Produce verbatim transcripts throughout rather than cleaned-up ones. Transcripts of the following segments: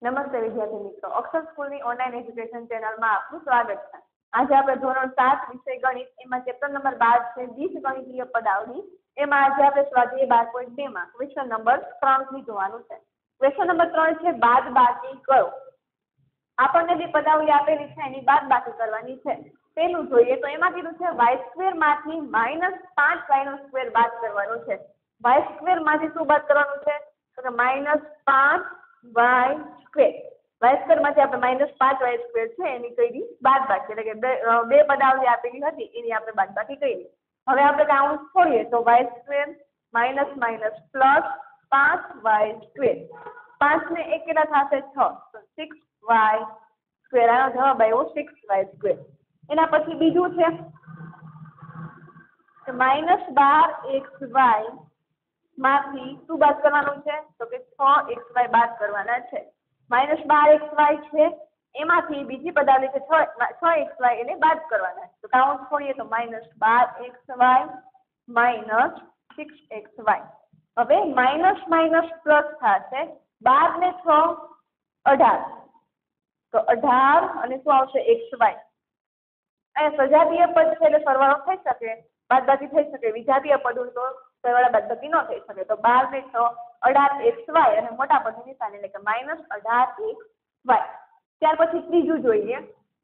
નમસ્તે વિદ્યાર્થી મિત્રો, અક્ષર સ્કૂલની ઓનલાઈન એજ્યુકેશન ચેનલમાં આપનું સ્વાગત છે। આજે આપણે ધોરણ સાત વિષય ગણિત એમાં ચેપ્ટર નંબર બાર છે બીજ ગણિતીય પદાવલી। એમાં આજે આપણે સ્વાધ્યાય બાર પોઈન્ટ બે માં ક્વેશ્ચન નંબર ત્રણ થી જોવાનું છે। ક્વેશ્ચન નંબર ત્રણ છે બાદબાકી કરો। આપણને જે પદાવલી આપેલી છે એની બાદબાકી કરવાની છે। પેલું જોઈએ તો એમાં કીધું છે વાય સ્ક્વેર માંથી માઇનસ પાંચ વાય નો સ્ક્વેર બાદ કરવાનો છે। વાય સ્ક્વેર માંથી શું બાદ કરવાનું છે તો કે માઇનસ પાંચ વાય સ્ક્વેર। વાય સ્ક્વેર માંથી આપણે માઇનસ પાંચ વાય સ્ક્વેર છે એની કરી બાદબાકી, એટલે કે બે બે પદાવલી આપેલી હતી એની આપણે બાદબાકી કરી। હવે આપણે કાઉન્ટ છોડીએ તો Y square minus minus plus પાંચ વાય સ્ક્વેર। પાંચ ને એક કેટલા થશે છ, તો સિક્સ વાય સ્ક્વેર। આનો જવાબ આવ્યો સિક્સ વાય સ્ક્વેર। એના પછી બીજું છે કે માઇનસ બાર એક્સ વાય માંથી શું બાદ કરવાનું છે તો કે છ એક્સ વાય બાદ કરવાના છે। માઇનસ બાર એક્સ વાય છે એમાંથી બીજી પદાવલી છે છ એક્સ વાય એને બાદ કરવાના છે। તો કાઉન્ટ છોડીએ તો માઇનસ બાર X Y minus six X Y. હવે માઇનસ માઇનસ પ્લસ થશે, બાર ને છ અઢાર, તો અઢાર અને શું આવશે એક્સ વાય। અહીંયા સજાતીય પદ છે એટલે સરવાળો થઈ શકે, બાદબાકી થઈ શકે। વિજાતીય પદ હોય તો સરવાળા બાદબાકી ન થઈ શકે। તો બાર ને છ અઢાર એક્સ વાય અને મોટા પદની નિશાની એટલે કે માઇનસ અઢાર એક્સ વાય। ત્યાર પછી ત્રીજું જોઈએ,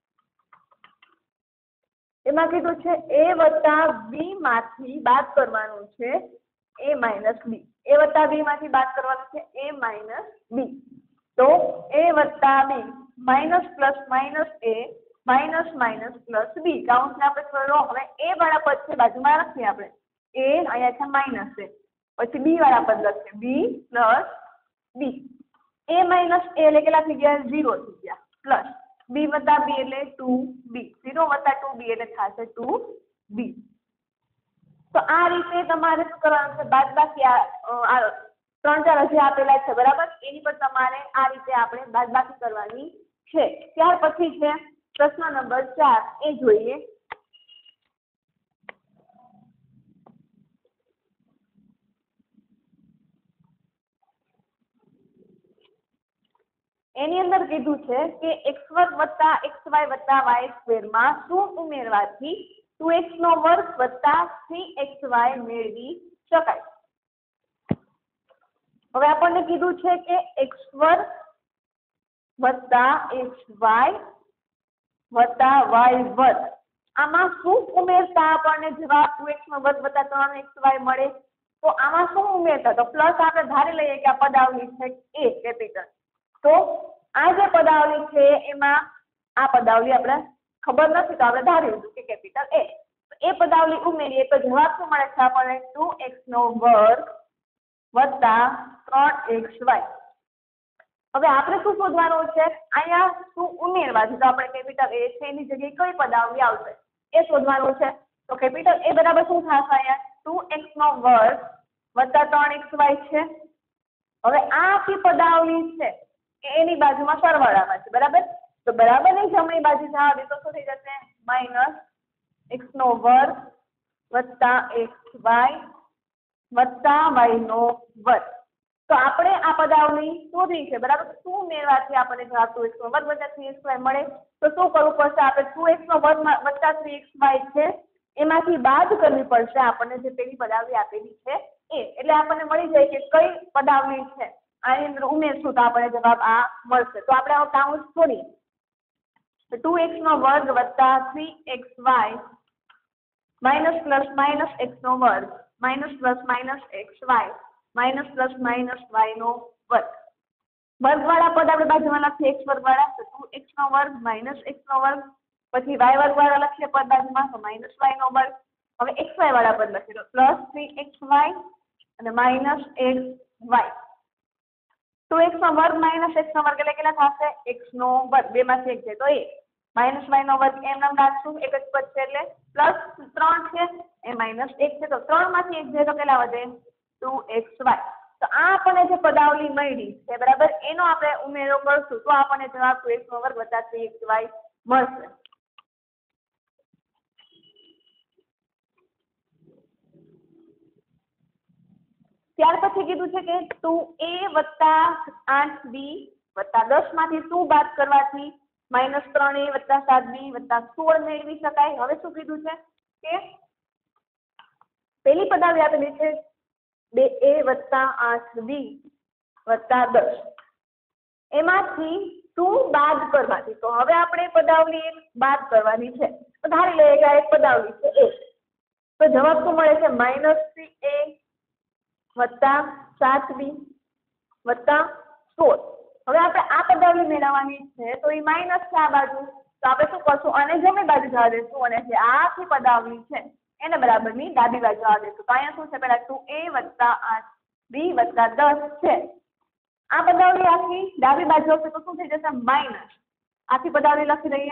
એમાં કીધું છે એ વત્તા બી માંથી બાદ કરવાનું છે એ માઇનસ બી। એ વત્તા બી માંથી બાદ કરવાનું છે એ માઇનસ બી। તો એ વત્તા B minus plus minus A minus minus plus B. કાઉન્ટને આપણે થોડો હવે એ વાળા પદ છે બાજુમાં રાખીએ આપણે, એ અહીંયા છે માઇનસ છે, પછી બી વાળા પદ લખીએ બી પ્લસ બી। એ માઇનસ એ એટલે કેટલા થઈ ગયા ઝીરો થઈ ગયા, પ્લસ બી વત્તા બી એટલે ટુ બી, ઝીરો વત્તા ટુ બી એટલે થશે ટુ બી। તો આ રીતે તમારે શું કરવાનું છે બાદબાકી આ ત્રણ ચાર હજી આપેલા છે બરાબર, એની પર તમારે આ રીતે આપણે બાદબાકી કરવાની છે। ત્યાર પછી છે પ્રશ્ન નંબર ચાર, એ જોઈએ। એની અંદર કીધું છે કે એક્સ વર્ગ વત્તા એક્સ વાય વત્તા વાય સ્ક્વેર માં શું ઉમેરવાથી ટુ એક્સ નો વર્ગ વત્તા થ્રી એક્સ વાય મેળવી શકાય। હવે આપણને કીધું છે કે એક્સ વર્ગ વત્તા એક્સ વાય વત્તા વાય વર્ગ, આમાં શું ઉમેરતા આપણને જવાબ ટુ એક્સ નો વર્ગ વત્તા ત્રણ એક્સ વાય મળે। તો આમાં શું ઉમેરતા, તો પ્લસ આપણે ધારી લઈએ કે આ પદાવલી છે એ કેપિટલ, તો આ જે પદાવલી છે એમાં આ પદાવલી આપણે ખબર નથી તો આપણે ધારી લીધું કે કેપિટલ એ, એ પદાવલી ઉમેરીએ તો જવાબ શું મળે છે આપણને ટુ એક્સ નો વર્ગ વત્તા ત્રણ એક્સ વાય। હવે આપણે શું શોધવાનું છે, અહીંયા શું ઉમેરવાથી, તો આપણે કેપિટલ એ છે એની જગ્યાએ કઈ પદાવલી આવશે એ શોધવાનું છે। તો કેપિટલ એ બરાબર શું થશે અહીંયા ટુ એક્સ નો વર્ગ વત્તા ત્રણ એક્સ વાય છે। હવે આ આખી પદાવલી છે એની બાજુમાં સરવાળામાં છે બરાબર, તો બરાબર ની જમણી બાજુ જવા દે તો શું થઈ જશે માઇનસ એક્સ નો વર્ગ વત્તા એક્સ વાય વત્તા વાય નો વર્ગ। તો આપણે આ પદાવલી શોધી છે બરાબર, શું ઉમેરવાથી આપણને જવાબ ટુ એક્સ નો વર્ગ વત્તા થ્રી એક્સ વાય મળે, તો શું કરવું પડશે, આપણે ટુ એક્સ નો વર્ગ વત્તા થ્રી એક્સ વાય છે એમાંથી બાદ કરવી પડશે આપણને જે પેલી પદાવલી આપેલી છે એ, એટલે આપણને મળી જાય કે કઈ પદાવલી છે આની અંદર ઉમેરશું તો આપણને જવાબ આ મળશે। તો આપણે આ કાઉન્ટ છોડીએ તો ટુ એક્સ નો વર્ગ વત્તા three X Y minus plus minus X નો વર્ગ minus plus minus X Y minus plus minus Y નો વર્ગ। વર્ગ વાળા પદ આપણે બાજુમાં લખીએ એક્સ વર્ગ વાળા, તો ટુ એક્સ નો વર્ગ માઇનસ એક્સ નો વર્ગ, પછી વાય વર્ગ વાળા લખીએ પદ બાજુમાં તો માઇનસ વાય નો વર્ગ। હવે એક્સ વાય વાળા પદ લખીએ તો પ્લસ થ્રી એક્સ વાય અને minus X Y. Two X નો વર્ગ માઇનસ એક્સ નો વર્ગ એટલે કેટલા થશે એક્સ નો વર્ગ, બે માંથી એક છે તો એ, માઇનસ વાય નો વર્ગ એમ નામ રાખશું, એક જ પદ છે એટલે પ્લસ ત્રણ છે એ માઇનસ એક છે તો ત્રણ માંથી એક છે તો કેટલા વધે ટુ એક્સ વાય। તો આ આપણને જે પદાવલી મળી છે બરાબર, એનો આપણે ઉમેરો કરશું તો આપણને જવાબ ટુ એક્સ નો વર્ગ વત્તા થ્રી એક્સ વાય મળશે। ત્યાર પછી કીધું છે કે ટુ એ વત્તા આઠ બી વત્તા દસ માંથી શું બાદ કરવાથી માઇનસ ત્રણ એ વત્તા સાત બી વત્તા સોળ મેળવી શકાય. હવે શું કીધું છે કે પેલી પદાવલી આપેલી છે બે એ વત્તા આઠ બી વત્તા દસ, એમાંથી શું બાદ કરવાથી. તો હવે આપણે પદાવલી એક બાદ કરવાની છે. તો ધારી લઈએ કે આ એક પદાવલી છે એ, તો જવાબ શું મળે છે માઇનસ થ્રી એ વત્તા સાત બી વત્તા સોળ. હવે આપણે આ પદાવલી મેળવવાની છે તો એ માઇનસ છે આ બાજુ, તો આપણે શું કરશું અને જમણી બાજુ જવા દઈશું અને જે આ આખી પદાવલી છે એને બરાબરની ડાબી બાજુ જવા દઈશું. તો અહીંયા શું છે પેલા ટુ એ વત્તા આઠ બી વત્તા દસ છે. આ પદાવલી આખી ડાબી બાજુ હશે તો શું થઈ જશે માઇનસ. આખી પદાવલી લખી દઈએ.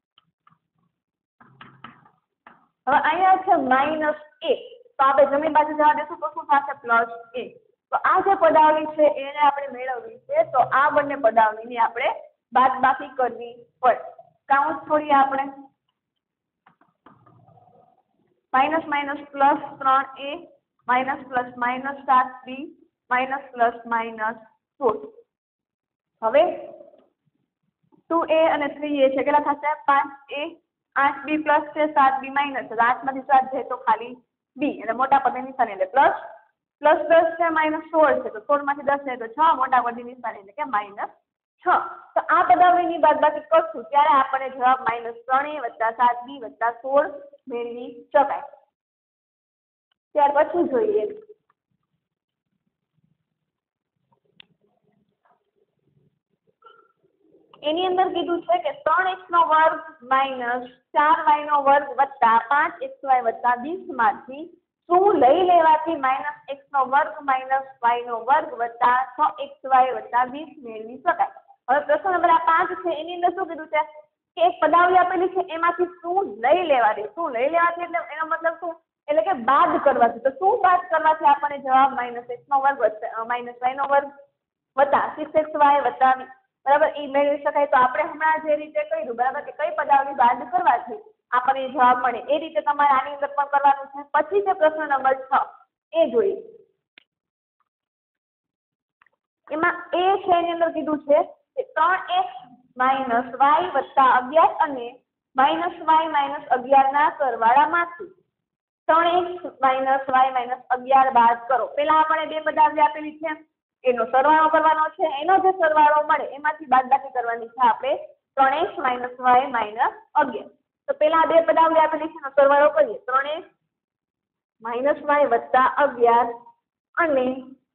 હવે અહીંયા છે માઇનસ એ, તો આપણે જમણી બાજુ જવા દઈશું તો શું થશે પ્લસ એ. તો આ જે પદાવલી છે એને આપણે મેળવવી છે, તો આ બંને પદાવલીની આપણે બાદબાકી કરવી પડે. કાઉન્સ છોડીએ આપણે. માઇનસ માઇનસ પ્લસ ત્રણ એ માઇનસ પ્લસ માઇનસ સાત બી માઇનસ પ્લસ માઇનસ સોળ. હવે ટુ એ અને થ્રી એ છે કેટલા થશે પાંચ એ, આઠ બી પ્લસ છે સાત બી માઇનસ છે, આઠ માંથી સાત જાય તો ખાલી બી એટલે મોટા પદની નિશાની એટલે પ્લસ પ્લસ દસ છે માઇનસ સોળ છે તો સોળ માંથી દસ જાય તો છ, મોટા પદની નિશાની એટલે કે માઇનસ છ. તો આ પદાવલીની બાદબાકી કરશું ત્યારે આપણને જવાબ માઇનસ ત્રણ એ વત્તા સાત બી વત્તા સોળ મેળવી શકાય. ત્યાર પછી જોઈએ એની અંદર કીધું છે કે ત્રણ એક્સ નો વર્ગ માઇનસ ચાર વાય નો વર્ગ વત્તા પાંચ એક્સ વાય વત્તા વીસ માંથી શું લઈ લેવાથી માઇનસ એક્સ નો વર્ગ માઇનસ વાય નો વર્ગ વત્તા છ એક્સ વાય વત્તા વીસ મેળવી શકાય. હવે પ્રશ્ન નંબર આ પાંચ છે એની અંદર શું કીધું છે કે એક પદાવલી આપેલી છે એમાંથી શું લઈ લેવાથી. શું લઈ લેવાથી એટલે એનો મતલબ શું એટલે કે બાદ કરવાથી. તો શું બાદ કરવાથી આપણને જવાબ માઇનસ એક્સ નો વર્ગ વત્તા માઇનસ વાય નો વર્ગ વત્તા સિક્સ એક્સ વાય વત્તા બરાબર એ મેળવી શકાય. તો આપણે હમણાં જે રીતે કર્યું બરાબર કે કઈ પદાવલી બાદ કરવાથી આપણને જવાબ મળે એ રીતે તમારે આની અંદર પણ કરવાનું છે. પછી છે પ્રશ્ન નંબર છ એ જોઈએ. એમાં એ છે એની અંદર કીધું છે કે ત્રણ એક્સ માઇનસ વાય વત્તા અગિયાર અને માઇનસ વાય માઇનસ અગિયાર ના સરવાળામાંથી ત્રણ એક્સ માઇનસ વાય માઇનસ અગિયાર બાદ કરો. પેલા આપણે બે પદાવલી આપેલી છે એનો સરવાળો કરવાનો છે, એનો જે સરવાળો મળે એમાંથી બાદબાકી કરવાની છે આપણે ત્રણ એક્સ માઇનસ વાય માઇનસ અગિયાર. તો પેલા બે પદાવલી આપેલી છે એનો સરવાળો કરીએ. ત્રણ એક્સ માઇનસ વાય વત્તા અગિયાર અને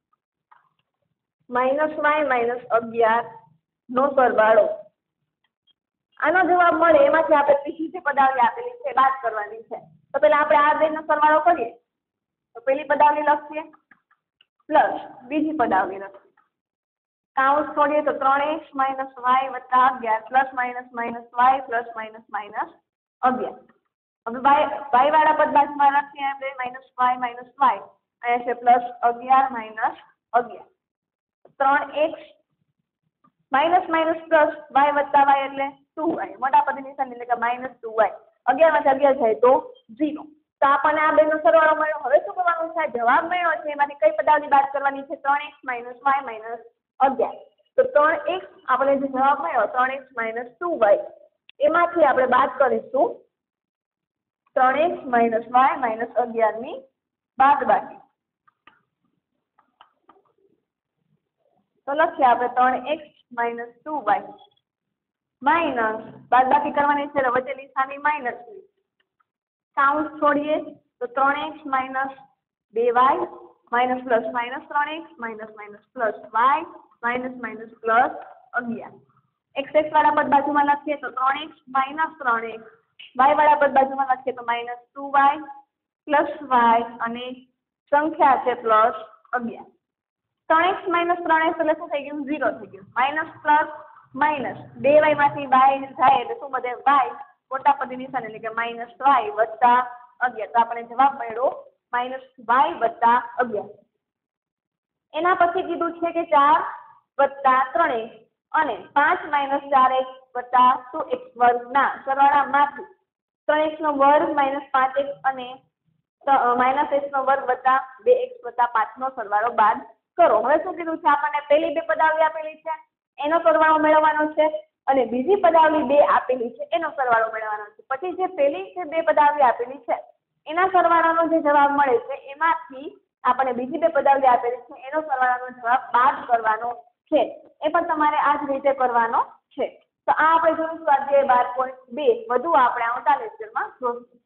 માઇનસ વાય માઇનસ અગિયાર નો સરવાળો. આનો જવાબ મળે એમાંથી આપણે ત્રીજી જે પદાવલી આપેલી છે બાદ કરવાની છે. તો પેલા આપણે આ બે નો સરવાળો કરીએ. તો પેલી પદાવલી લખીએ પ્લસ બીજી પદાવલી લખીએ. કાઉન્સ છોડીએ તો ત્રણ એક્સ માઇનસ વાય વત્તા અગિયાર plus minus minus Y plus minus minus અગિયાર. હવે વાય વાય વાળા પદ બાજુમાં લખીએ આપણે માઇનસ વાય માઇનસ વાય, અહીંયા છે પ્લસ અગિયાર માઇનસ અગિયાર. ત્રણ X minus minus plus Y વત્તા વાય એટલે ટુ વાય, મોટા પદની નિશાની એટલે કે માઇનસ ટુ વાય. અગિયાર માંથી અગિયાર જાય તો ઝીરો. તો આપણને આ બે નો સરવાળો મળ્યો. હવે શું કરવાનું છે જવાબ મળ્યો છે એમાંથી કઈ પદાવલી બાદ કરવાની છે ત્રણ એક્સ માઇનસ વાય માઇનસ અગિયાર. તો ત્રણ એક્સ આપણે જે જવાબ મળ્યો ત્રણ એક્સ માઇનસ ટુ વાય એમાંથી આપણે બાદ કરીશું ત્રણ એક્સ માઇનસ વાય માઇનસ અગિયાર ની બાદબાકી. તો લખીએ આપણે ત્રણ X minus two Y minus બાદબાકી કરવાની છે વચ્ચે નિશાની માઇનસ ની. કાઉન્સ છોડીએ તો ત્રણ એક્સ માઇનસ બે વાય માઇનસ પ્લસ માઇનસ ત્રણ X minus minus plus Y minus minus plus અગિયાર. એક્સ એક્સ વાળા પદ બાજુમાં લખીએ તો ત્રણ એક્સ માઇનસ ત્રણ એક્સ, વાય વાળા પદ બાજુમાં લખીએ તો minus two Y plus Y અને સંખ્યા છે પ્લસ અગિયાર. ત્રણ એક્સ માઇનસ ત્રણ એક્સ એટલે શું થઈ ગયું ઝીરો થઈ ગયું. માઇનસ પ્લસ માઇનસ બે વાય માંથી બાય જાય એટલે શું બધે વાય, મોટા પદની નિશાની એટલે કે માઇનસ વાય વત્તા અગિયાર. તો આપણે જવાબ મળ્યો માઇનસ વાય વત્તા અગિયાર. એના પછી કીધું છે કે ચાર વત્તા ત્રણ એક્સ અને પાંચ માઇનસ ચાર એક્સ વત્તા ટુ એક્સ વર્ગ ના સરવાળામાંથી ત્રણ એક્સ નો વર્ગ માઇનસ પાંચ એક્સ અને માઇનસ એક્સ નો વર્ગ વત્તા બે એક્સ વત્તા પાંચ નો સરવાળો બાદ કરો. હવે શું કીધું છે આપણને પેલી બે પદાવલી આપેલી છે એનો સરવાળો મેળવવાનો છે અને બીજી પદાવલી બે આપેલી છે એનો સરવાળો મેળવવાનો છે. પછી જે પેલી જે બે પદાવલી આપેલી છે એના સરવાળાનો જે જવાબ મળે છે એમાંથી આપણે બીજી બે પદાવલી આપેલી છે એનો સરવાળાનો જવાબ બાદ કરવાનો છે. એ પણ તમારે આ જ રીતે કરવાનો છે. તો આ આપણે જોયું સ્વાધ્યાય બાર પોઈન્ટ બે. વધુ આપણે આવતા લેક્ચરમાં જોઈશું.